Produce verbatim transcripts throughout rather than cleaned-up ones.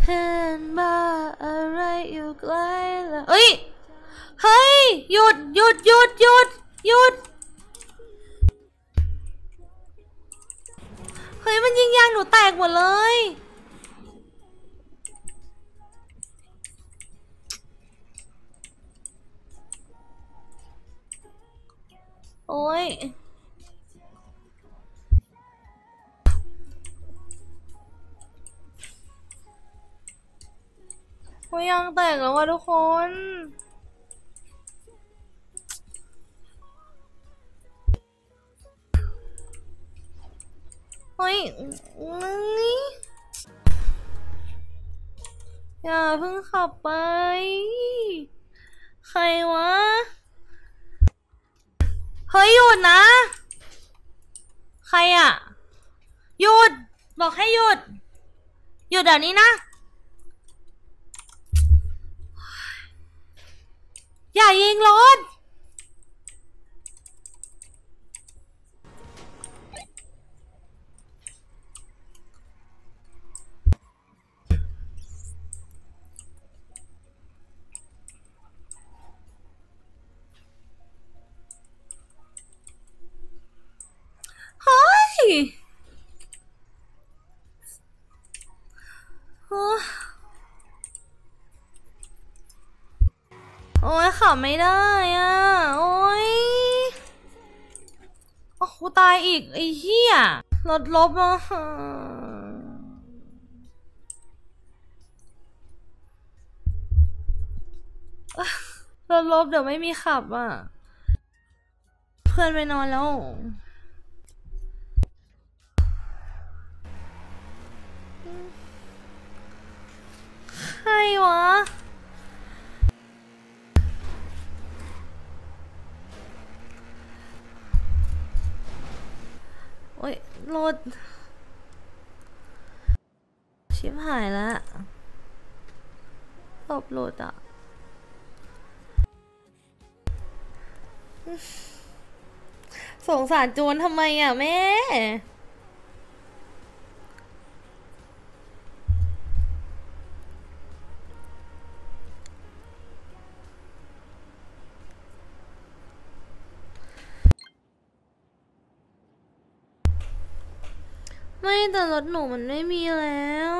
เห็นบ้าอะไรอยู่ใกล้แล้วเอ้ยเฮ้ยหยุดหยุดหยุดหยุดหยุดเฮ้ยมันยิงยางหนูแตกหมดเลยโอ้ยโอ้ยยางแตกแล้วว่ะทุกคนเฮ้ยอย่าเพิ่งขับไปใครวะเฮ้ยหยุดนะใครอะหยุดบอกให้หยุดหยุดเดี๋ยวนี้นะอย่ายิงรถเฮ้ยโอ้ยขับไม่ได้อ่ะโอ้ยโอ้กูตายอีกไอ้เหี้ยรถลบอ่ะรถลบเดี๋ยวไม่มีขับอ่ะเพื่อนไปนอนแล้วใครวะโอ้ยรถชิบหายแล้วตบรถอ่ะสงสารโจรทำไมอ่ะแม่ไม่แต่รถหนูมันไม่มีแล้ว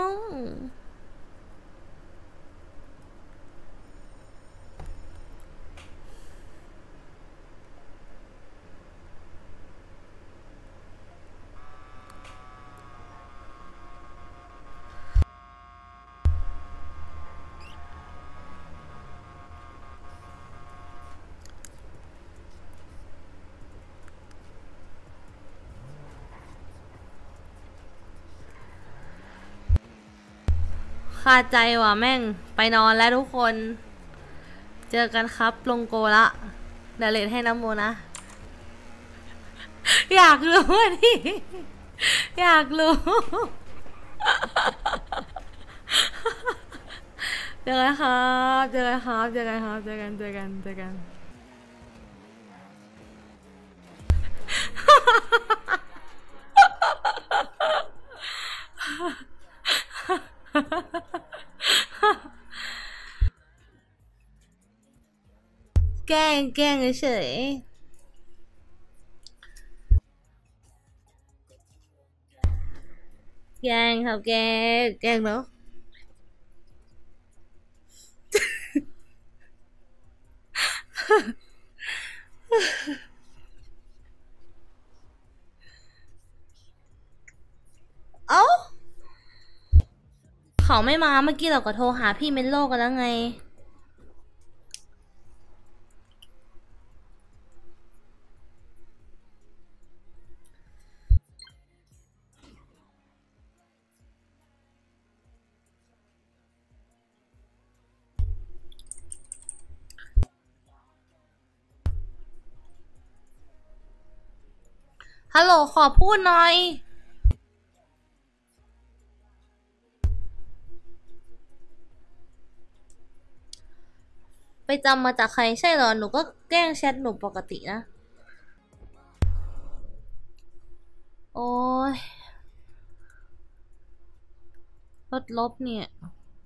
คาใจว่ะแม่งไปนอนแล้วทุกคนเจอกันครับลงโกละเดี๋ยวเลทให้น้ำโมนะอยากรู้ดิอยากรู้เจอกันครับเจอกันครับเจอกันครับเจอกันเจอกันเจอกันแกล้งแกล้งเฉยแกล้งครับแกล้งแกล้งเนาะเอ้าเขาไม่มาเมื่อกี้เราก็โทรหาพี่เมนโลกันแล้วไงฮัลโหลขอพูดหน่อยไปจำมาจากใครใช่เหรอหนูก็แกล้งแชทหนูปกตินะโอ้ยรถลบเนี่ย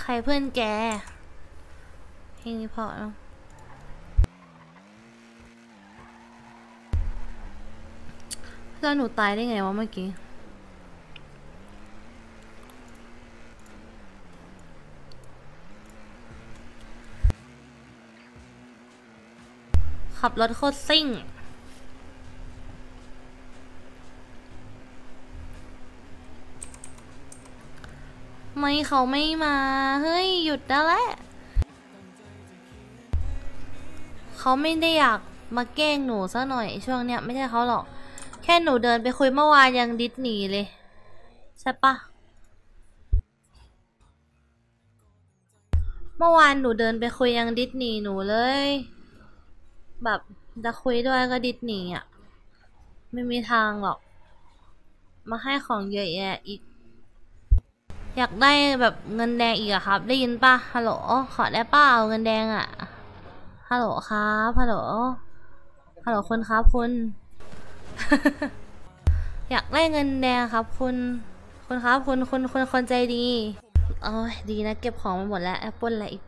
ใครเพื่อนแกเพลงนี้เพราะเนาะแล้วหนูตายได้ไงวะเมื่อกี้ขับรถโคตรซิ่งไม่เขาไม่มาเฮ้ยหยุดได้แล้วเขาไม่ได้อยากมาแกล้งหนูซะหน่อยช่วงเนี้ยไม่ใช่เขาหรอกแค่หนูเดินไปคุยเมื่อวานยังดิสนีย์เลยใช่ปะเมื่อวานหนูเดินไปคุยยังดิสนีย์หนูเลยแบบจะคุยด้วยก็ดิสนีย์อ่ะไม่มีทางหรอกมาให้ของเยอะแยะอีกอยากได้แบบเงินแดงอีกอะครับได้ยินปะฮัลโหลขอได้ป้าเอาเงินแดงอะฮัลโหลครับฮัลโหลฮัลโหลคุณครับคุณ อยากได้เงินแดงครับคุณคุณครับคุณคุณคุณคนใจดีโอ้ยดีนะเก็บของมาหมดแล้วแอปเปิลอะไรอีก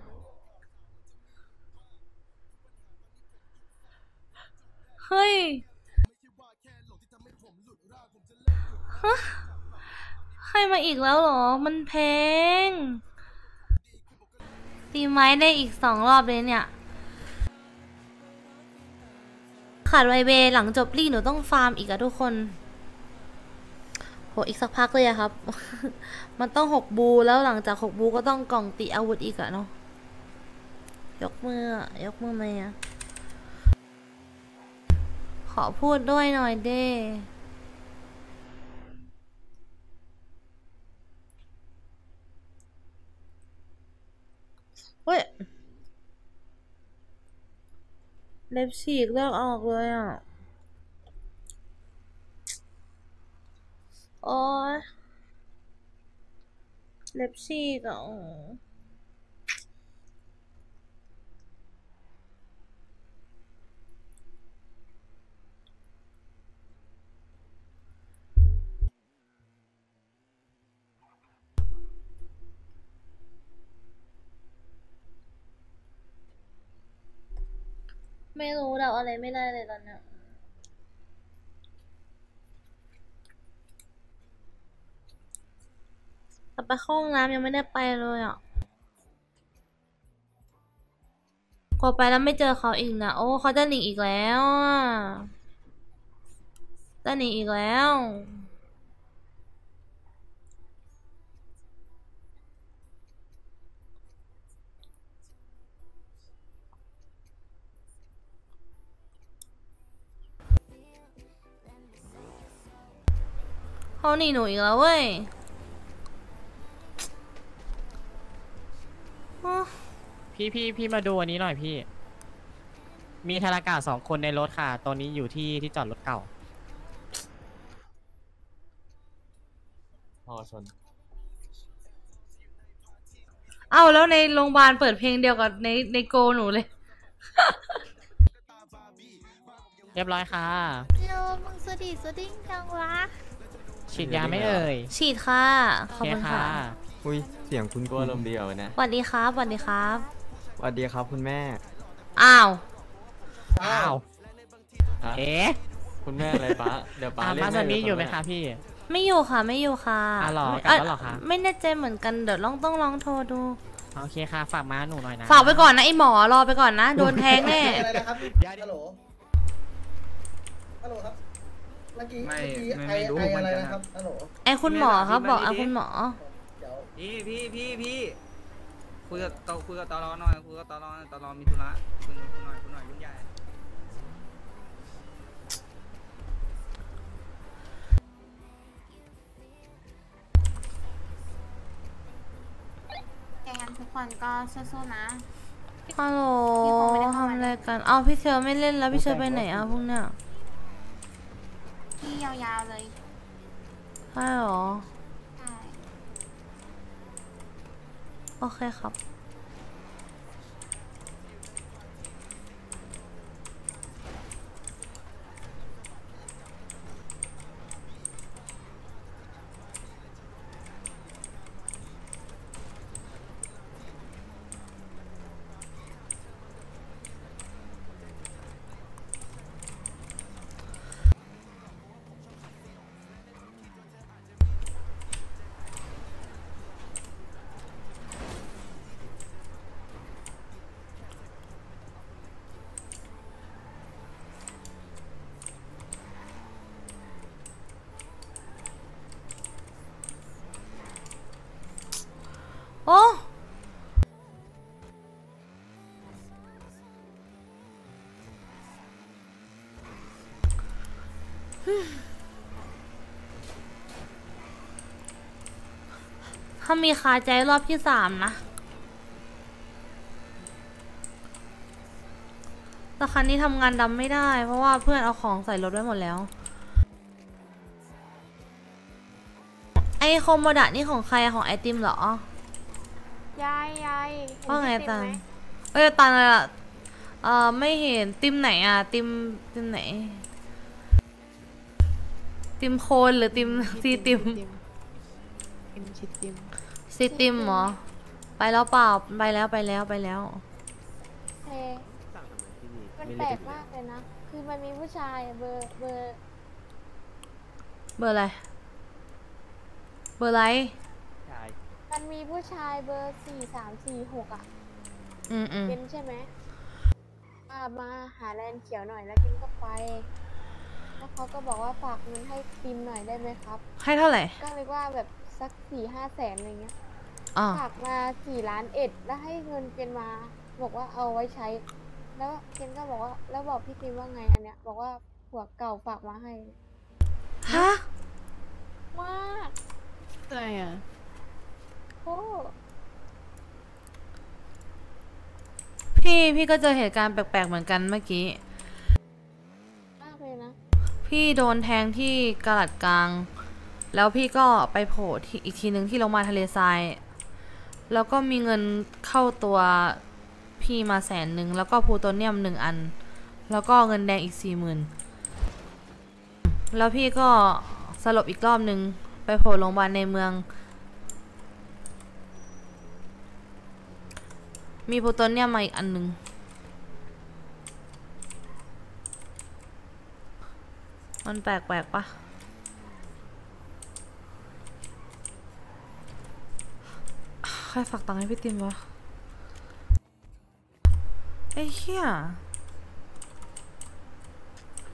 เฮ้ยฮะใครมาอีกแล้วเหรอมันแพงตีไม้ได้อีกสองรอบเลยเนี่ยขาดไวเบหลังจบลี่หนูต้องฟาร์มอีกอะทุกคนโหอีกสักพักเลยอะครับ มันต้องหกบูแล้วหลังจากหกบูก็ต้องกล่องตีอาวุธอีกอะเนาะยกมือยกมือไหมอะขอพูดด้วยหน่อยเด้เฮ้ยเล็บฉีกเลือกออกเลยอ่ะโอ้ยเล็บฉีกอ่ะไม่รู้เดาอะไรไม่ได้เลยตอนเนี้ยกลับไปเข้าห้องน้ำยังไม่ได้ไปเลยอ่ะกลัวไปแล้วไม่เจอเขาอีกนะโอ้เขาจะหนีอีกแล้วอ่ะจะหนีอีกแล้วเขาหนีหนูอีกแล้วเว้ยพี่พี่พี่มาดูอันนี้หน่อยพี่ มีธารากาสองคนในรถค่ะ ตอนนี้อยู่ที่ที่จอดรถเก่าพอชนเอ้าแล้วในโรงพยาบาลเปิดเพลงเดียวกับในในโกหนูเลยเรียบร้อยค่ะโยมึงสดิสดิ้งจังวะฉีดยาไม่เอ่ยฉีดค่ะขอบคุณค่ะอุ้ยเสียงคุณกัวลมณ์ดีเหรอเนี่ยสวัสดีครับสวัสดีครับสวัสดีครับคุณแม่อ้าวอ้าวเอ๊ะคุณแม่อะไรปะเดี๋ยวป้าเรียกแม่นี้อยู่ไหมคะพี่ไม่อยู่ค่ะไม่อยู่ค่ะอ๋อหรอกลับแล้วหรอคะไม่แน่ใจเหมือนกันเดี๋ยวลองต้องลองโทรดูโอเคค่ะฝากม้าหนูหน่อยนะฝากไปก่อนนะไอหมอรอไปก่อนนะโดนแทงแน่อะไรนะครับฮัลโหลฮัลโหลครับเมื่อกี้เมื่อกี้ไอไออะไรนะครับฮัลโหลไอคุณหมอครับบอกไอคุณหมอพี่พี่พี่พี่คุยกับตคุยกับตลอหน่อยคุยกับตลอตลอมีธุระคุยหน่อยคุยหน่อยรุ่นใหญ่งั้นทุกคนก็สู้ๆนะฮัลโหลทำอะไรกันอ้าวพี่เชอร์ไม่เล่นแล้วพี่เชอร์ไปไหนอ่ะพวกเนี้ยพี่ยาวๆเลยใช่หรอใช่โอเคครับถ้ามีคาใจรอบที่สามนะแต่คันนี้ทำงานดำไม่ได้เพราะว่าเพื่อนเอาของใส่รถไว้หมดแล้วไอโคโมดะนี่ของใครของไอติมเหรอยายยายเห็นว่าไงพี่ตันไหมเอ้ยตันอะไรล่ะเอ่อไม่เห็นติมไหนอ่ะติมติมไหนติมโคนหรือติมซีติมติมชิดติมซีติมเหรอไปแล้วเปล่าไปแล้วไปแล้วไปแล้วเฮ้มันแปลกมากเลยนะ คือมันมีผู้ชายเบอร์เบอร์เบอร์อะไรเบอร์อะไรมันมีผู้ชายเบอร์สี่สามสี่หกอ่ะอืมอืมเป็นใช่ไหมอ่ามาหาแลนเขียวหน่อยแล้วกินก็ไป แล้วเขาก็บอกว่าฝากเงินให้ติมหน่อยได้ไหมครับให้เท่าไหร่ก็เลยว่าแบบสักสี่ห้าแสนอะไรเงี้ยอ่าฝากมาสี่ล้านเอ็ดแล้วให้เงินเกณฑ์มาบอกว่าเอาไว้ใช้ แล้วเกณฑ์ก็บอกว่าแล้วบอกพี่ติมว่าไงอันเนี้ยบอกว่าผัวเก่าฝากมาให้ฮะมากอะไรอ่ะโอ้พี่พี่ก็เจอเหตุการณ์แปลกๆเหมือนกันเมื่อกี้มากเลยนะพี่โดนแทงที่กระหลัดกลาง แล้วพี่ก็ไปโผล่ที่อีกทีหนึ่งที่โรงพยาบาลทะเลทราย แล้วก็มีเงินเข้าตัวพี่มาแสนหนึ่งแล้วก็พลูโตเนียมหนึ่งอัน แล้วก็เงินแดงอีกสี่หมื่นแล้วพี่ก็สลบอีกรอบหนึ่งไปโผล่โรงพยาบาลในเมือง มีพลูโตเนียมมาอีกอันหนึ่งมันแปลกๆปะใครฝากตังค์ให้พี่ติมวะไอ้เหี้ย